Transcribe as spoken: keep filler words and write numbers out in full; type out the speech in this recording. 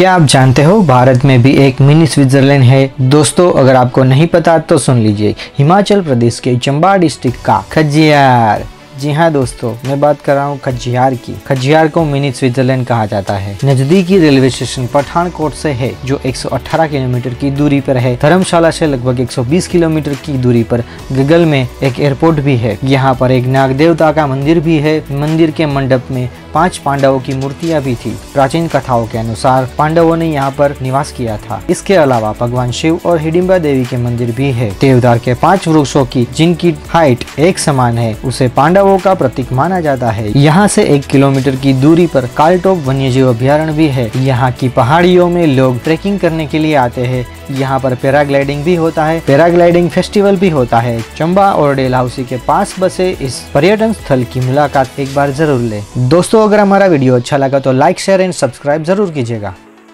क्या आप जानते हो भारत में भी एक मिनी स्विट्जरलैंड है। दोस्तों अगर आपको नहीं पता तो सुन लीजिए। हिमाचल प्रदेश के चंबा डिस्ट्रिक्ट का खज्जियार। जी हाँ दोस्तों, मैं बात कर रहा हूँ खज्जियार की। खज्जियार को मिनी स्विट्जरलैंड कहा जाता है। नजदीकी रेलवे स्टेशन पठानकोट से है जो एक सौ अठारह किलोमीटर की दूरी पर है। धर्मशाला से लगभग एक सौ बीस किलोमीटर की दूरी पर गगल में एक एयरपोर्ट भी है। यहाँ पर एक नाग देवता का मंदिर भी है। मंदिर के मंडप में पांच पांडवों की मूर्तियां भी थी। प्राचीन कथाओं के अनुसार पांडवों ने यहाँ पर निवास किया था। इसके अलावा भगवान शिव और हिडिंबा देवी के मंदिर भी है। देवदार के पांच वृक्षों की जिनकी हाइट एक समान है उसे पांडवों का प्रतीक माना जाता है। यहाँ से एक किलोमीटर की दूरी पर कालटोप वन्यजीव अभ्यारण्य भी है। यहाँ की पहाड़ियों में लोग ट्रेकिंग करने के लिए आते हैं। यहाँ पर पैराग्लाइडिंग भी होता है। पैराग्लाइडिंग फेस्टिवल भी होता है। चंबा और डेलहाउसी के पास बसे इस पर्यटन स्थल की मुलाकात एक बार जरूर ले। दोस्तों अगर हमारा वीडियो अच्छा लगा तो लाइक शेयर एंड सब्सक्राइब जरूर कीजिएगा।